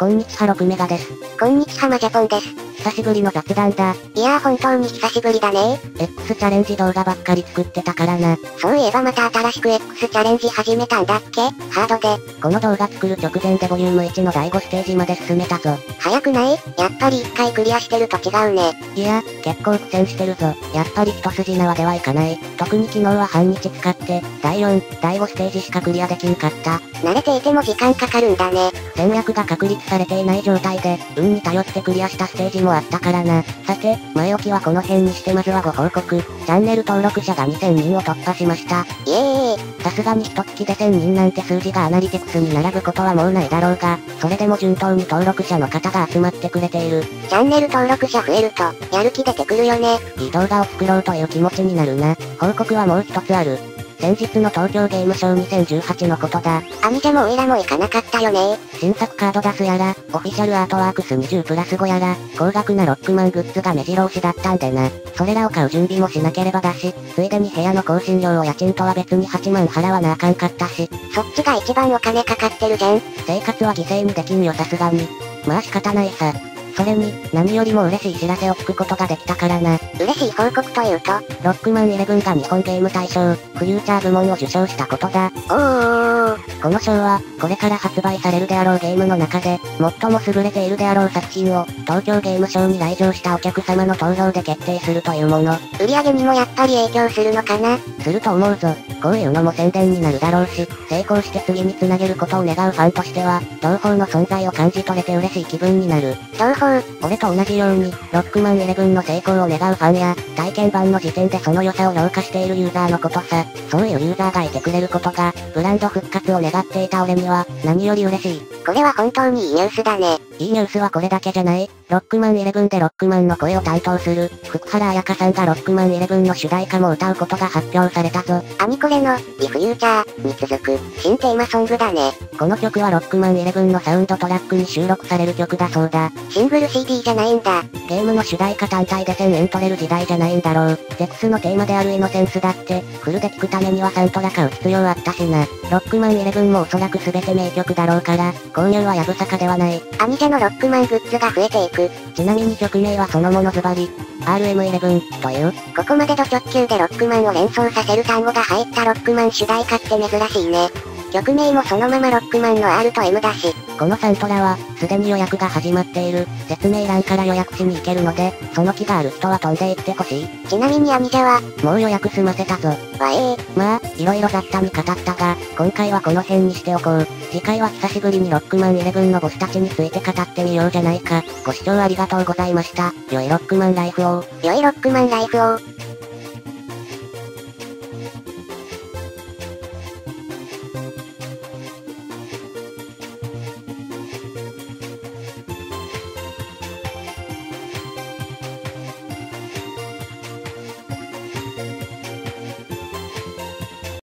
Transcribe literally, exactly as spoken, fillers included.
こんにちはろくメガです。 こんにちはマジャポンです。 久しぶりの雑談だ。 いやー本当に久しぶりだね。 X チャレンジ動画ばっかり作ってたからな。 そういえばまた新しく X チャレンジ始めたんだっけ？ハードで。 この動画作る直前でボリュームいちのだいごステージまで進めたぞ。 早くない？やっぱりいっかいクリアしてると違うね。 いや、結構苦戦してるぞ。やっぱり一筋縄ではいかない。特に昨日は半日使って、だいよん、だいごステージしかクリアできんかった。 慣れていても時間かかるんだね。 戦略が確立されていない状態で、運に頼ってクリアしたステージもあったからな。さて、前置きはこの辺にしてまずはご報告。チャンネル登録者がにせんにんを突破しました。 イエーイ。 さすがに一月でせんにんなんて数字がアナリティクスに並ぶことはもうないだろうが、それでも順当に登録者の方が集まってくれている。 チャンネル登録者増えると、やる気出てくるよね。 いい動画を作ろうという気持ちになるな。報告はもう一つある。先日の東京ゲームショウにせんじゅうはちのことだ。 アニジャもオイラも行かなかったよね。 新作カード出すやら、オフィシャルアートワークスにじゅうプラスごやら、高額なロックマングッズが目白押しだったんでな。それらを買う準備もしなければだし、ついでに部屋の更新料を家賃とは別にはちまん払わなあかんかったし。 そっちが一番お金かかってるじゃん。 生活は犠牲にできんよさすがに。まあ仕方ないさ。それに、何よりも嬉しい知らせを聞くことができたからな。 嬉しい報告というと、 ロックマンイレブンが日本ゲーム大賞、フューチャー部門を受賞したことだ。 おー。 この賞は、これから発売されるであろうゲームの中で、最も優れているであろう作品を、東京ゲームショウに来場したお客様の投票で決定するというもの。 売り上げにもやっぱり影響するのかな？ すると思うぞ。こういうのも宣伝になるだろうし、成功して次に繋げることを願うファンとしては、同胞の存在を感じ取れて嬉しい気分になる。 同胞。 俺と同じように、ロックマンイレブンの成功を願うファンや、体験版の時点でその良さを評価しているユーザーのことさ。そういうユーザーがいてくれることが、ブランド復活を願っていた俺には、何より嬉しい。 これは本当にいいニュースだね。 いいニュースはこれだけじゃない。ロックマンイレブンでロックマンの声を担当する、福原彩香さんがロックマンイレブンの主題歌も歌うことが発表されたぞ。 アニコレの、リフューチャーに続く、新テーマソングだね。 この曲はロックマンイレブンのサウンドトラックに収録される曲だそうだ。 シングル シーディー じゃないんだ。 ゲームの主題歌単体でせんえん取れる時代じゃないんだろう。ゼクスのテーマであるイノセンスだって、フルで聴くためにはサントラ買う必要あったしな。ロックマンイレブンもおそらく全て名曲だろうから、購入はやぶさかではない。 アニジャのロックマングッズが増えていく。 ちなみに曲名はそのものズバリ、アールエムイレブン という。 ここまでド直球でロックマンを連想させる単語が入ったロックマン主題歌って珍しいね。曲名もそのままロックマンの R と エム だし。 このサントラは、すでに予約が始まっている。説明欄から予約しに行けるので、その気がある人は飛んで行ってほしい。 ちなみにアニジャは、 もう予約済ませたぞ。 わえー。 まあ、いろいろ雑多に語ったが、今回はこの辺にしておこう。次回は久しぶりにロックマンイレブンのボスたちについて語ってみようじゃないか。ご視聴ありがとうございました。良いロックマンライフを。 良いロックマンライフを。